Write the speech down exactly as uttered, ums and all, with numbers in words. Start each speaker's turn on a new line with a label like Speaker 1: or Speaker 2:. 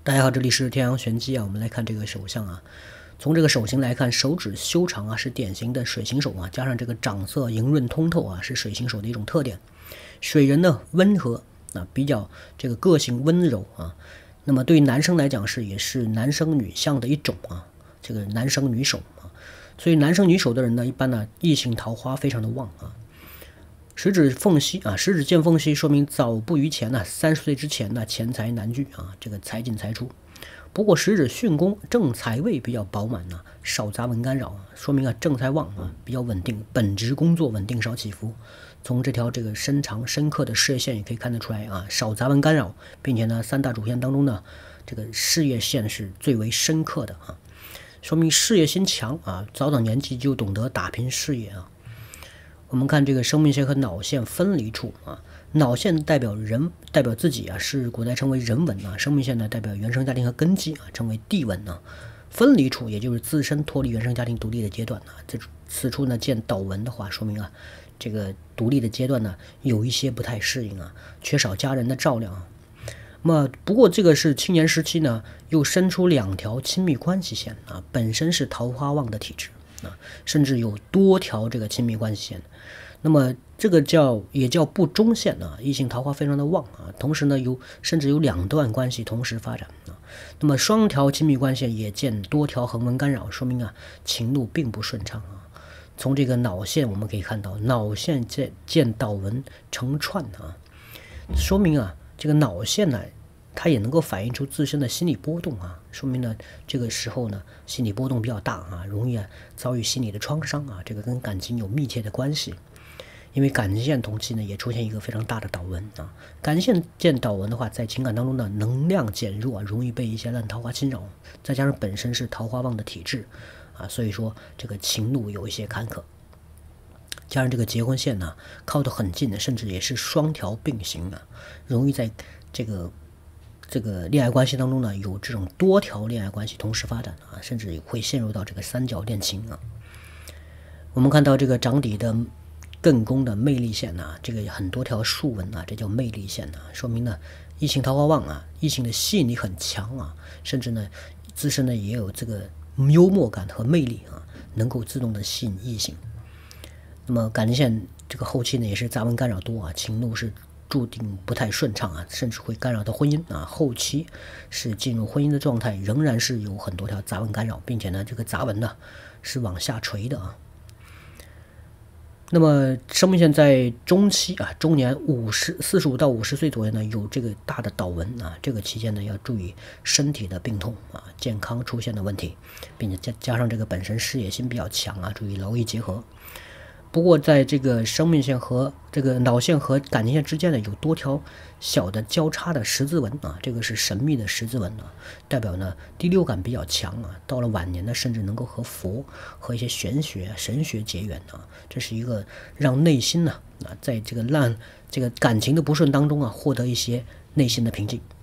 Speaker 1: 大家好，这里是天阳玄机啊。我们来看这个手相啊，从这个手型来看，手指修长啊，是典型的水型手啊，加上这个掌色莹润通透啊，是水型手的一种特点。水人呢温和啊，比较这个个性温柔啊。那么对于男生来讲是也是男生女相的一种啊，这个男生女手啊。所以男生女手的人呢，一般呢异性桃花非常的旺啊。食指缝隙啊，食指见缝隙，说明早不于前呢，三十岁之前呢，钱财难聚啊，这个财进财出。不过食指巽宫正财位比较饱满呢，少杂文干扰啊，说明啊正财旺啊，比较稳定，本职工作稳定，少起伏。从这条这个深长深刻的事业线也可以看得出来啊，少杂文干扰，并且呢三大主线当中呢，这个事业线是最为深刻的啊，说明事业心强啊，早早年纪就懂得打拼事业啊。我们看这个生命线和脑线分离处啊，脑线代表人，代表自己啊，是古代称为人文啊；生命线呢代表原生家庭和根基啊，称为地文啊。分离处也就是自身脱离原生家庭独立的阶段啊。这此处呢见岛纹的话，说明啊，这个独立的阶段呢有一些不太适应啊，缺少家人的照料啊。那么不过这个是青年时期呢，又生出两条亲密关系线啊，本身是桃花旺的体质。啊，甚至有多条这个亲密关系线，那么这个叫也叫不中线啊，异性桃花非常的旺啊，同时呢有甚至有两段关系同时发展啊，那么双条亲密关系也见多条横纹干扰，说明啊情路并不顺畅啊。从这个脑线我们可以看到，脑线见见岛纹成串啊，说明啊这个脑线呢，它也能够反映出自身的心理波动啊，说明呢这个时候呢心理波动比较大啊，容易啊遭遇心理的创伤啊，这个跟感情有密切的关系。因为感情线同期呢也出现一个非常大的岛纹啊，感情线见岛纹的话，在情感当中呢能量减弱啊，容易被一些烂桃花侵扰，再加上本身是桃花旺的体质啊，所以说这个情路有一些坎坷。加上这个结婚线呢靠得很近的，甚至也是双条并行啊，容易在这个这个恋爱关系当中呢，有这种多条恋爱关系同时发展啊，甚至会陷入到这个三角恋情啊。我们看到这个掌底的艮宫的魅力线啊，这个很多条竖纹啊，这叫魅力线啊，说明呢异性桃花旺啊，异性的吸引力很强啊，甚至呢自身呢也有这个幽默感和魅力啊，能够自动的吸引异性。那么感情线这个后期呢也是杂文干扰多啊，情路是注定不太顺畅啊，甚至会干扰到婚姻啊。后期是进入婚姻的状态，仍然是有很多条杂纹干扰，并且呢，这个杂纹呢是往下垂的啊。那么生命线在中期啊，中年五十四十五到五十岁左右呢，有这个大的岛纹啊，这个期间呢要注意身体的病痛啊，健康出现的问题，并且加加上这个本身事业心比较强啊，注意劳逸结合。不过在这个生命线和这个脑线和感情线之间呢，有多条小的交叉的十字纹啊，这个是神秘的十字纹啊，代表呢第六感比较强啊，到了晚年呢，甚至能够和佛和一些玄学神学结缘啊，这是一个让内心呢啊，在这个烂这个感情的不顺当中啊，获得一些内心的平静。